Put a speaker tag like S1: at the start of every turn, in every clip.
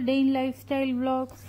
S1: Day in lifestyle vlogs.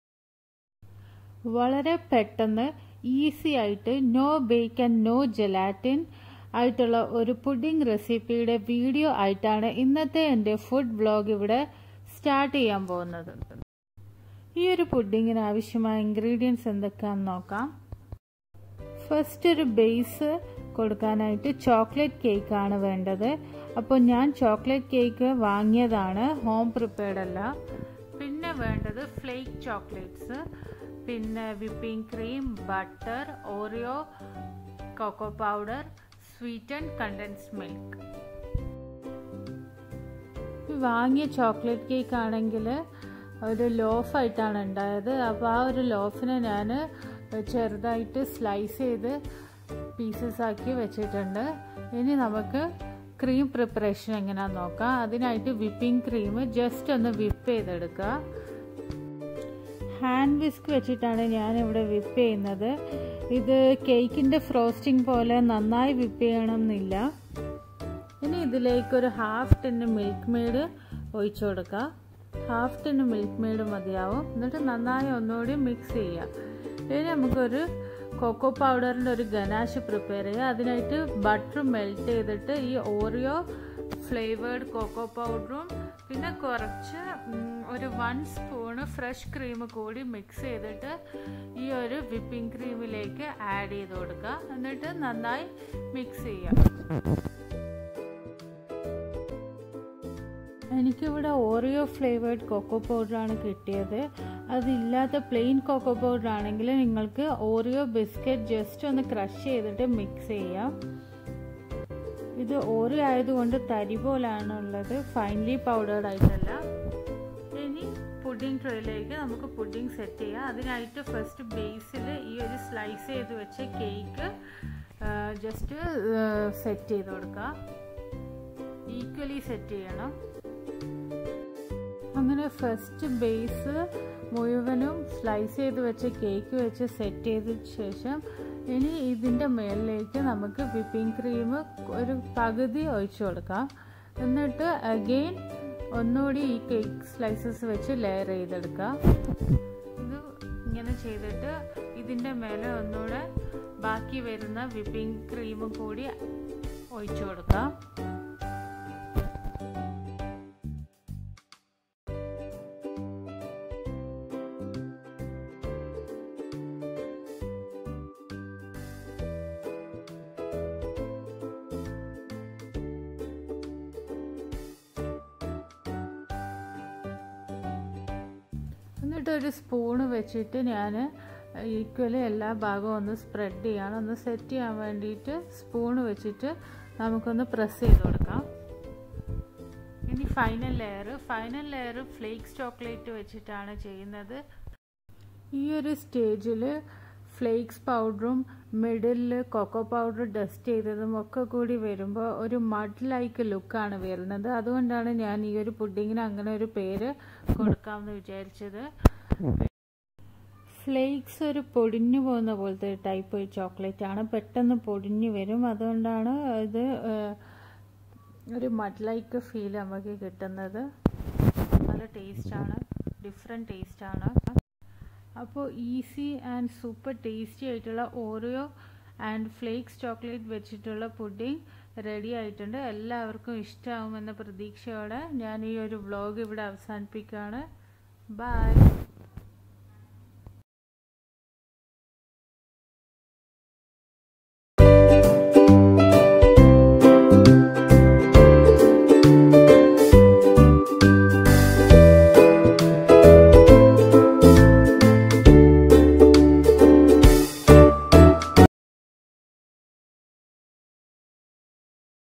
S1: വളരെ പെട്ടെന്ന് easy ആയിട്ട് നോ ബേക്കൻ നോ ജെലാറ്റിൻ ആയിട്ടുള്ള ഒരു പുഡിംഗ് റെസിപ്പിയുടെ വീഡിയോ ആയിട്ടാണ് ഇന്നത്തെ എൻ്റെ ഫുഡ് വ്ളോഗ് ഇവിടെ സ്റ്റാർട്ട് ചെയ്യാൻ പോകുന്നത്. ഈ ഒരു പുഡിങ്ങിന് ആവശ്യമായ ഇൻഗ്രീഡിയൻസ് എന്തൊക്കെയാണെന്ന് നോക്കാം. ഫസ്റ്റ് ഒരു ബേസ് കൊടുക്കാനായിട്ട് ചോക്ലേറ്റ് കേക്ക് ആണ് വേണ്ടത്. അപ്പോൾ ഞാൻ ചോക്ലേറ്റ് കേക്ക് വാങ്ങിയതാണ്, ഹോം പ്രിപ്പയർഡ് അല്ല. പിന്നെ വേണ്ടത് ഫ്ലേക്ക് ചോക്ലേറ്റ്സ്, പിന്നെ whipping cream, butter, Oreo, cocoa powder, sweetened condensed milk. വാങ്ങിയ ചോക്ലേറ്റ് കേക്ക് ആണെങ്കിൽ ഒരു ലോഫായിട്ടാണ് ഉണ്ടായത്. അപ്പോൾ ആ ഒരു ലോഫിനെ ഞാൻ ചെറുതായിട്ട് സ്ലൈസ് ചെയ്ത് പീസസ് ആക്കി വെച്ചിട്ടുണ്ട്. ഇനി നമുക്ക് ക്രീം പ്രിപ്പറേഷൻ എങ്ങനെയാണെന്ന് നോക്കാം. അതിനായിട്ട് വിപ്പിംഗ് ക്രീം ജസ്റ്റ് ഒന്ന് വിപ്പ് ചെയ്തെടുക്കുക. ഹാൻഡ് വിസ്ക് വെച്ചിട്ടാണ് ഞാനിവിടെ വിപ്പ് ചെയ്യുന്നത്. ഇത് കേക്കിൻ്റെ ഫ്രോസ്റ്റിംഗ് പോലെ നന്നായി വിപ്പ് ചെയ്യണം എന്നില്ല. ഇനി ഇതിലേക്കൊരു ഹാഫ് ടിന്ന് മിൽക്ക് മെയ്ഡ് ഒഴിച്ചു കൊടുക്കുക. ഹാഫ് ടിന്ന് മിൽക്ക് മെയ്ഡ് മതിയാവും. എന്നിട്ട് നന്നായി ഒന്നുകൂടി മിക്സ് ചെയ്യുക. ഇനി നമുക്കൊരു കൊക്കോ പൗഡറിൻ്റെ ഒരു ഗനാഷ് പ്രിപ്പയർ ചെയ്യുക. അതിനായിട്ട് ബട്ടർ മെൽറ്റ് ചെയ്തിട്ട് ഈ ഓറിയോ ഫ്ലേവേർഡ് കൊക്കോ പൗഡറും പിന്നെ കുറച്ച് ഒരു 1 സ്പൂണ് ഫ്രഷ് ക്രീം കൂടി മിക്സ് ചെയ്തിട്ട് ഈ ഒരു വിപ്പിംഗ് ക്രീമിലേക്ക് ആഡ് ചെയ്ത് കൊടുക്കുക. എന്നിട്ട് നന്നായി മിക്സ് ചെയ്യുക. എനിക്കിവിടെ ഓറിയോ ഫ്ലേവേർഡ് കൊക്കോ പൗഡറാണ് കിട്ടിയത്. അതില്ലാത്ത പ്ലെയിൻ കൊക്കോ പൗഡർ ആണെങ്കിൽ നിങ്ങൾക്ക് ഓറിയോ ബിസ്ക്കറ്റ് ജസ്റ്റ് ഒന്ന് ക്രഷ് ചെയ്തിട്ട് മിക്സ് ചെയ്യാം. ഇത് ഓറിയോ ആയതുകൊണ്ട് തരി പോലാണുള്ളത്, ഫൈൻലി പൗഡേർഡ് ആയിട്ടല്ല. ഇനി പുഡിംഗ് ട്രേയിലേക്ക് നമുക്ക് പുഡിംഗ് സെറ്റ് ചെയ്യാം. അതിനായിട്ട് ഫസ്റ്റ് ബേസിൽ ഈ ഒരു സ്ലൈസ് ചെയ്ത് വെച്ച കേക്ക് ജസ്റ്റ് സെറ്റ് ചെയ്ത് കൊടുക്കുക. ഈക്വലി സെറ്റ് ചെയ്യണം. അങ്ങനെ ഫസ്റ്റ് ബേസ് മുഴുവനും സ്ലൈസ് ചെയ്ത് വെച്ച കേക്ക് വെച്ച് സെറ്റ് ചെയ്തതിന് ശേഷം ഇനി ഇതിൻ്റെ മേളിലേക്ക് നമുക്ക് വിപ്പിംഗ് ക്രീം ഒരു പകുതി ഒഴിച്ചു കൊടുക്കാം. എന്നിട്ട് അഗെയിൻ ഒന്നുകൂടി ഈ കേക്ക് സ്ലൈസസ് വെച്ച് ലെയർ ചെയ്തെടുക്കുക. ഇത് ഇങ്ങനെ ചെയ്തിട്ട് ഇതിൻ്റെ മേലെ ഒന്നുകൂടെ ബാക്കി വരുന്ന വിപ്പിംഗ് ക്രീമും കൂടി ഒഴിച്ചു കൊടുക്കാം. എന്നിട്ട് ഒരു സ്പൂണ് വെച്ചിട്ട് ഞാൻ ഈക്വലി എല്ലാ ഭാഗവും ഒന്ന് സ്പ്രെഡ് ചെയ്യണം. ഒന്ന് സെറ്റ് ചെയ്യാൻ വേണ്ടിയിട്ട് സ്പൂണ് വെച്ചിട്ട് നമുക്കൊന്ന് പ്രസ് ചെയ്ത് കൊടുക്കാം. ഇനി ഫൈനൽ ലെയർ ഫ്ലേക്സ് ചോക്ലേറ്റ് വെച്ചിട്ടാണ് ചെയ്യുന്നത്. ഈ ഒരു സ്റ്റേജിൽ ഫ്ലേക്സ് പൗഡറും മിഡിലിൽ കൊക്കോ പൗഡർ ഡസ്റ്റ് ചെയ്തതും ഒക്കെ കൂടി വരുമ്പോൾ ഒരു മഡ് ലൈക്ക് ലുക്കാണ് വരുന്നത്. അതുകൊണ്ടാണ് ഞാൻ ഈ ഒരു പുഡിങ്ങിന് അങ്ങനെ ഒരു പേര് കൊടുക്കാമെന്ന് വിചാരിച്ചത്. ഫ്ലേക്സ് ഒരു പൊടിഞ്ഞു പോകുന്ന പോലത്തെ ടൈപ്പ് ചോക്ലേറ്റ് ആണ്, പെട്ടെന്ന് പൊടിഞ്ഞു വരും. അതുകൊണ്ടാണ് ഇത് ഒരു മഡ് ലൈക്ക് ഫീൽ നമുക്ക് കിട്ടുന്നത്. നല്ല ടേസ്റ്റാണ്, ഡിഫറെൻറ്റ് ടേസ്റ്റാണ്. അപ്പോൾ ഈസി ആൻഡ് സൂപ്പർ ടേസ്റ്റി ആയിട്ടുള്ള ഓറിയോ ആൻഡ് ഫ്ലേക്സ് ചോക്ലേറ്റ് വെച്ചിട്ടുള്ള പുഡിംഗ് റെഡി ആയിട്ടുണ്ട്. എല്ലാവർക്കും ഇഷ്ടമാകുമെന്ന പ്രതീക്ഷയോടെ ഞാൻ ഈ ഒരു വ്ളോഗ് ഇവിടെ അവസാനിപ്പിക്കുകയാണ്. ബൈ.